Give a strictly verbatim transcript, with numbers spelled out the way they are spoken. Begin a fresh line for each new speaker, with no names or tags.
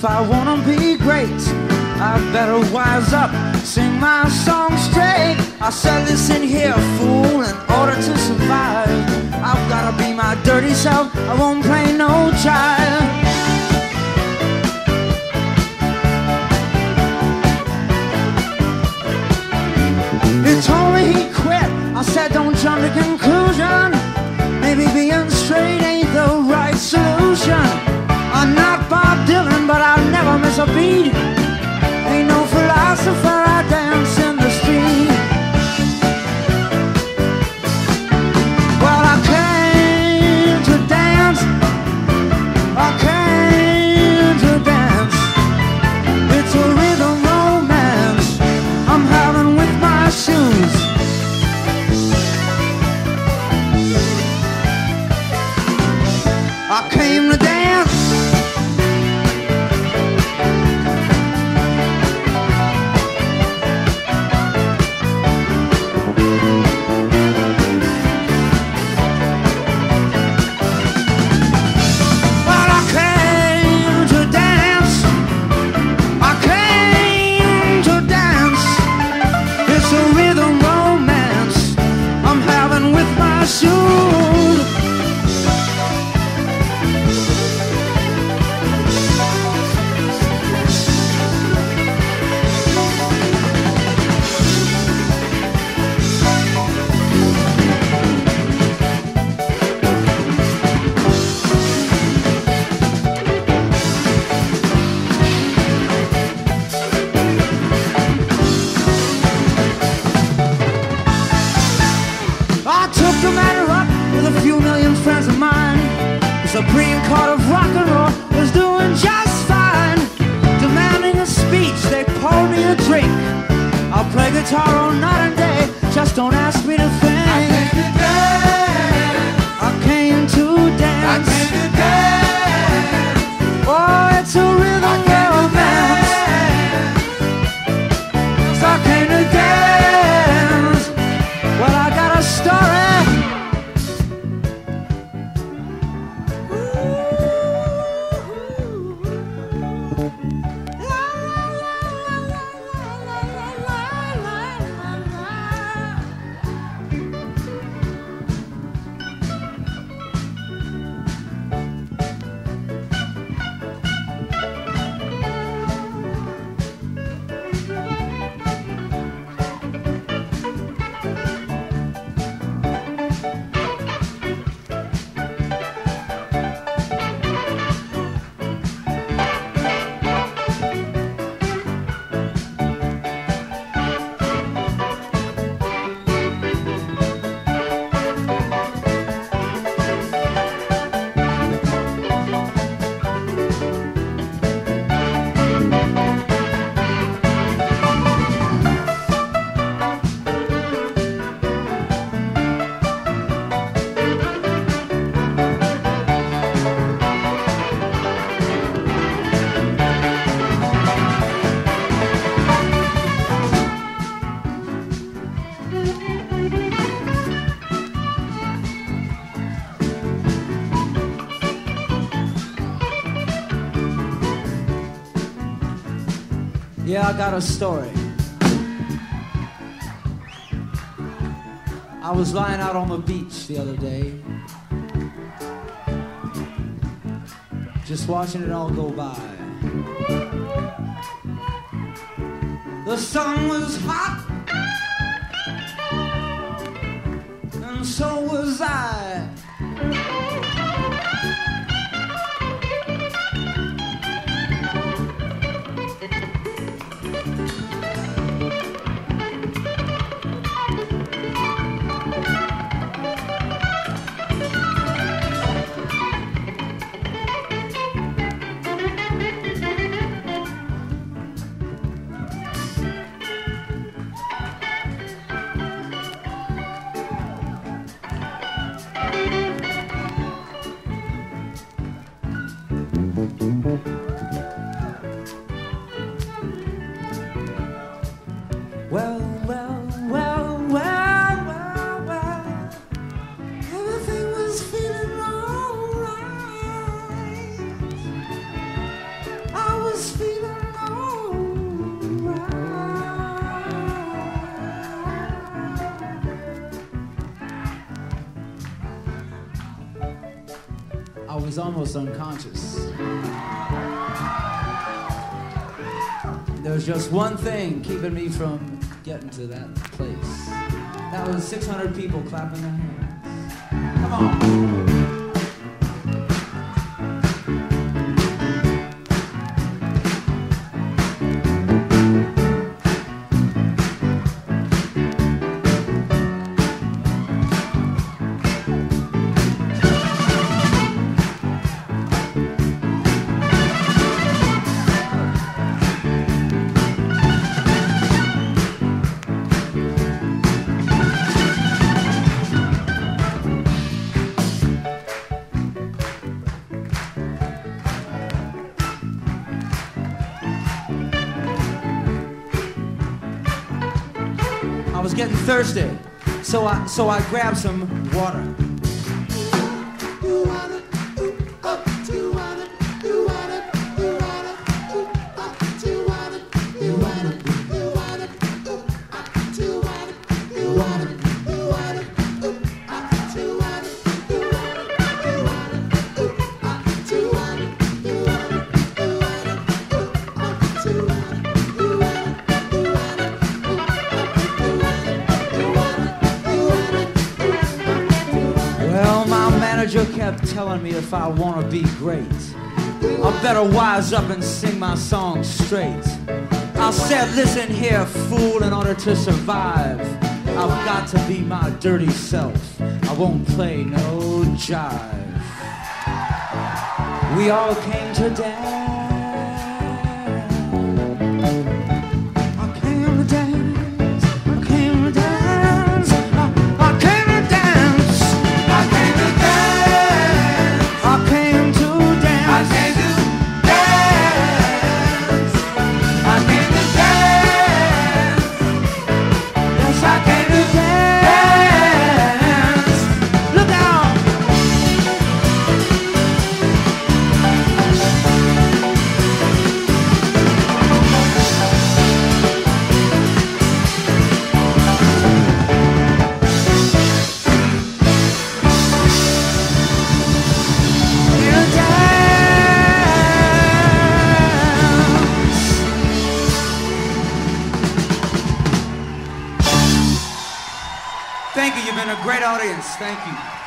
If I wanna be great, I better wise up, sing my song straight. I said, listen here, fool, in order to survive, I've gotta be my dirty self, I won't play no child. He told me he quit, I said don't jump to conclusion. Maybe being straight ain't the right solution. I'm not Bob Dylan, but I'll never miss a beat. Ain't no philosopher, I dance in the street. Well, I came to dance, I came to dance. It's a rhythm romance I'm having with my shoes. I came to dance. Supreme Court of rock and roll was doing just fine, demanding a speech, they poured me a drink. I'll play guitar all night and day, just don't ask me to think. I came to dance, I came to dance, I came to dance. Oh, it's a rhythm romance. So I came to dance. Well, I got a story. Yeah, I got a story. I was lying out on the beach the other day, just watching it all go by. The sun was hot, and so was I. Well, well, well, well, well, well, everything was feeling alright. I was was almost unconscious. There was just one thing keeping me from getting to that place. That was six hundred people clapping their hands. Come on. I was getting thirsty, so I so I grabbed some water. Manager kept telling me if I want to be great, I better wise up and sing my song straight. I said, listen here, fool, in order to survive, I've got to be my dirty self. I won't play no jive. We all came to dance. I came to dance. I came to dance. I, I came to dance. I came to dance. I came to dance. I came to dance. I came to dance. Yes, I came to dance. Look out. Thank you, you've been a great audience. Thank you.